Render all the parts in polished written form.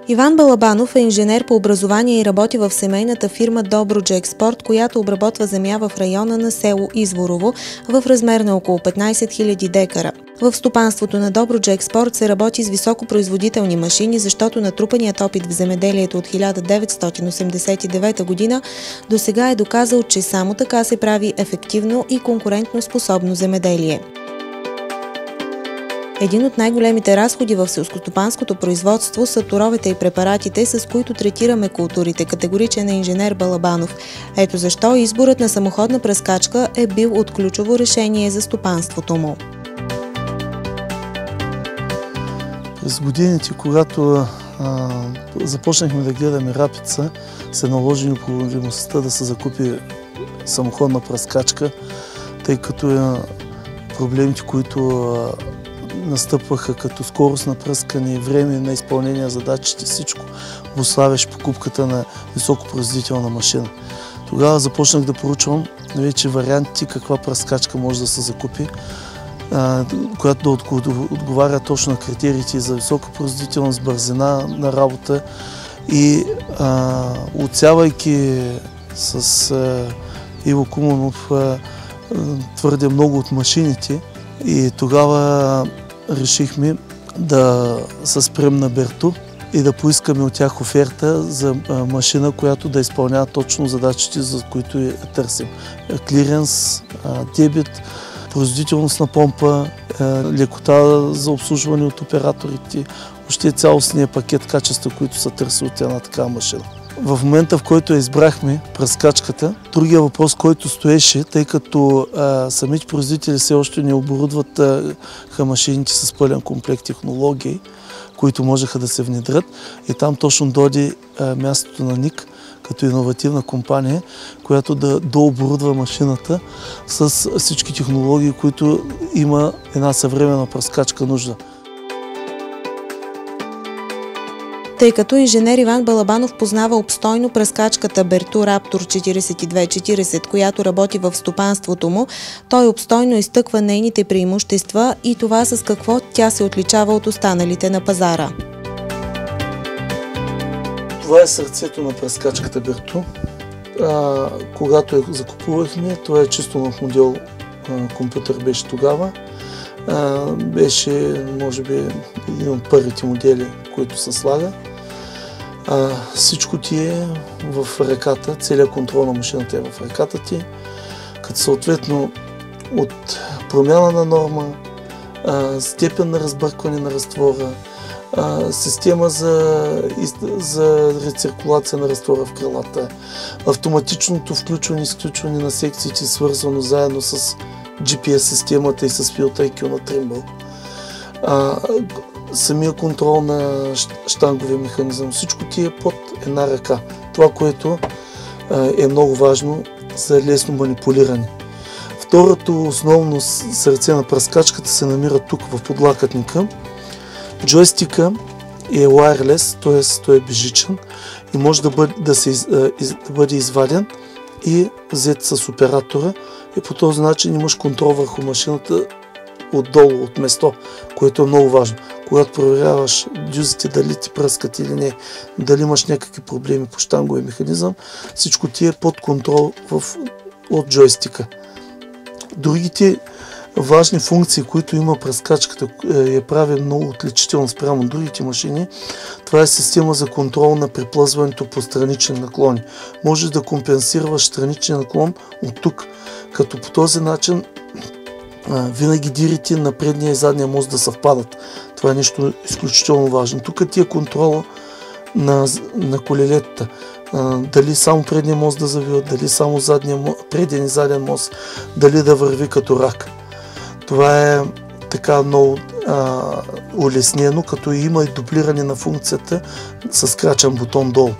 Иван Балабанов е инженер по образование и работи в семейната фирма Добруджа Експорт, която обработва земя в района на село Изворово в размер на около 15 000 декара. В стопанството на Добруджа Експорт се работи с високопроизводителни машини, защото натрупаният опит в земеделието от 1989 година до сега е доказал, че само така се прави ефективно и конкурентно способно земеделие. Един от най-големите разходи в селскостопанското производство са торовете и препаратите, с които третираме културите, категоричен е инженер Балабанов. Ето защо изборът на самоходна пръскачка е бил от ключово решение за стопанството му. През годините, когато започнахме да гледаме рапица, се наложи необходимостта да се закупи самоходна пръскачка, тъй като проблемите, които настъпваха като скорост на пръскане, време на изпълнение на задачите, всичко обуславяше покупката на високопроизводителна машина. Тогава започнах да проучвам вече варианти каква пръскачка може да се закупи, която да отговаря точно на критериите за висока производителност, бързина на работа и отсявайки с Иво Куманов твърде много от машините, и тогава решихме да се спрем на Берто и да поискаме от тях оферта за машина, която да изпълнява точно задачите, за които я търсим. Клиренс, дебит, производителност на помпа, лекота за обслужване от операторите, още цялостния пакет качества, които се търси от една такава машина. В момента, в който избрахме пръскачката, другия въпрос, който стоеше, тъй като самите производители все още не оборудват машините с пълен комплект технологии, които можеха да се внедрят. И там точно дойде мястото на НИК като иновативна компания, която да дооборудва машината с всички технологии, които има една съвременна пръскачка нужда. Тъй като инженер Иван Балабанов познава обстойно пръскачката Берто Раптор 4240, която работи в стопанството му, той обстойно изтъква нейните преимущества и това с какво тя се отличава от останалите на пазара. Това е сърцето на пръскачката Берто. Когато я закупувахме, това е чисто нов модел, компютър беше тогава. Беше, може би, един от първите модели, които се слага. Всичко ти е в ръката, целият контрол на машината е в ръката ти, като съответно от промяна на норма, степен на разбъркване на разтвора, система за рециркулация на разтвора в крилата, автоматичното включване и изключване на секциите, свързано заедно с GPS системата и с Filter IQ на Trimble. Самия контрол на щанговия механизъм, всичко ти е под една ръка. Това, което е много важно за лесно манипулиране. Второто основно сърце на пръскачката се намира тук в подлакътника. Джойстика е wireless, т.е. той е безжичен и може да бъде изваден и взет с оператора и по този начин имаш контрол върху машината отдолу, от место, което е много важно. Когато проверяваш дюзите дали ти пръскат или не, дали имаш някакви проблеми по щанговия механизъм, всичко ти е под контрол от джойстика. Другите важни функции, които има пръскачката, я прави много отличително спрямо другите машини. Това е система за контрол на приплъзването по странични наклони. Можеш да компенсираш страничен наклон от тук, като по този начин винаги дирите на предния и задния мост да съвпадат. Това е нещо изключително важно. Тук ти е контрола на колелетата. Дали само предния мост да завива, дали само преден и заден мост, дали да върви като рак. Това е така много улеснено, като има и дублиране на функцията с крачен бутон долу.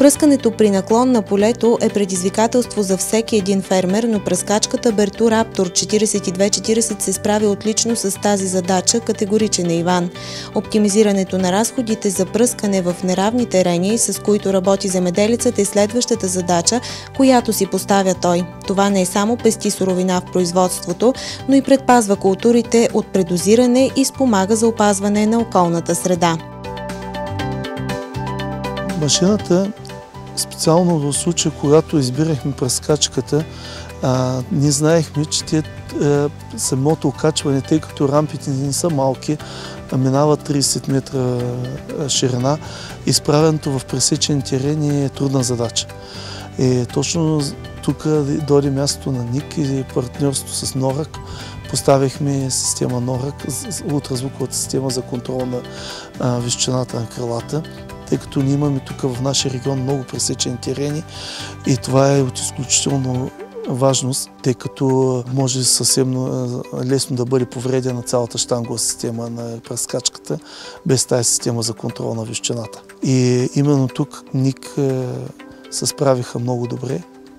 Пръскането при наклон на полето е предизвикателство за всеки един фермер, но пръскачката Bertu Raptor 4240 се справя отлично с тази задача, категоричен е Иван. Оптимизирането на разходите за пръскане в неравни терени, с които работи земеделецът, е следващата задача, която си поставя той. Това не е само пести суровина в производството, но и предпазва културите от предозиране и спомага за опазване на околната среда. Машината, специално в случая, когато избирахме пръскачката, ние знаехме, че самото окачване, тъй като рампите не са малки, минават 30 метра ширина, изправенето в пресечени терени е трудна задача. Точно тук дойде мястото на НИК и партньорство с НОРАК. Поставихме система НОРАК, ултразвуковата система за контрол на височината на крилата, тъй като ние имаме тук в нашия регион много пресечени терени и това е от изключително важност, тъй като може съвсем лесно да бъде повредена цялата щангова система на пръскачката без тази система за контрол на височината. И именно тук НИК се справиха много добре.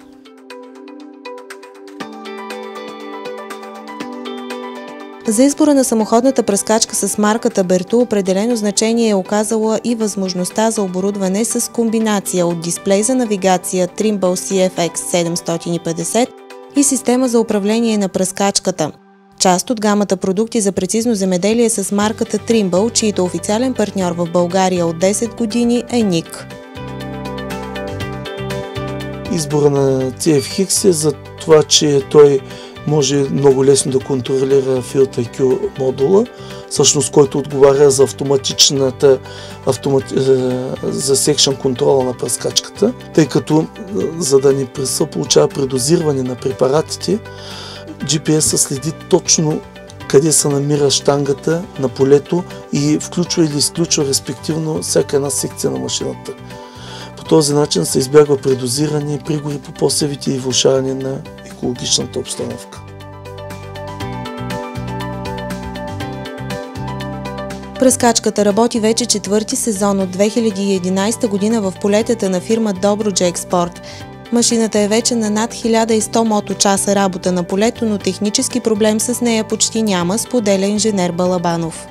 За избора на самоходната пръскачка с марката Bertu определено значение е оказала и възможността за оборудване с комбинация от дисплей за навигация Trimble CFX 750 и система за управление на пръскачката. Част от гамата продукти за прецизно земеделие с марката Trimble, чието официален партньор в България от 10 години е НИК. Избора на CFX е за това, че той може много лесно да контролира Field IQ модула, всъщност който отговаря за за секшън контрола на пръскачката, тъй като за да не се получава предозирване на препаратите, GPS следи точно къде се намира щангата на полето и включва или изключва респективно всяка една секция на машината. По този начин се избягва предозиране, пригори по посевите и влошаване на екологичната обстановка. Пръскачката работи вече четвърти сезон от 2011 година в полетата на фирма Dobroje Export. Машината е вече на над 1100 моточаса работа на полето, но технически проблем с нея почти няма, споделя инженер Балабанов.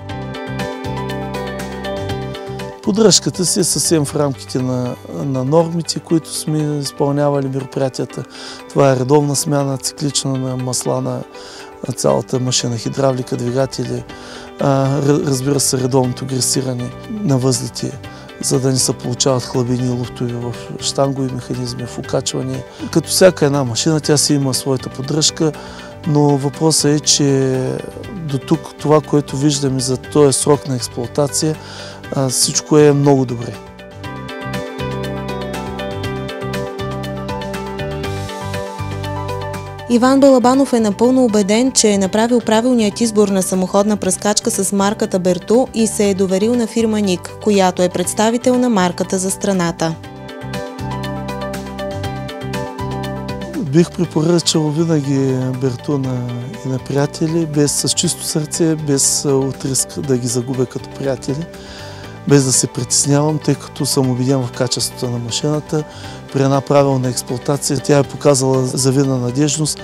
Поддръжката си е съвсем в рамките на нормите, които сме изпълнявали мероприятията. Това е редовна смяна, циклична на масла на цялата машина, хидравлика, двигатели, разбира се, редовното гресиране на възлите, за да не се получават хлабини и луфтове в щангови механизми, в окачване. Като всяка една машина, тя си има своята поддръжка, но въпросът е, че до тук това, което виждаме за този срок на експлоатация, всичко е много добре. Иван Балабанов е напълно убеден, че е направил правилният избор на самоходна пръскачка с марката Bertu и се е доверил на фирма НИК, която е представител на марката за страната. Бих препоръчал винаги Bertu и на приятели, с чисто сърце, без от риск да ги загубя като приятели, без да се притеснявам, тъй като съм убеден в качеството на машината. При една правилна експлоатация тя е показала завидна надежност.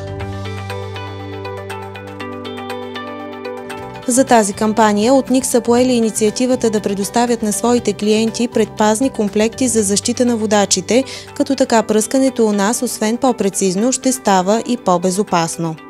За тази кампания от НИК са поели инициативата да предоставят на своите клиенти предпазни комплекти за защита на водачите, като така пръскането у нас, освен по-прецизно, ще става и по-безопасно.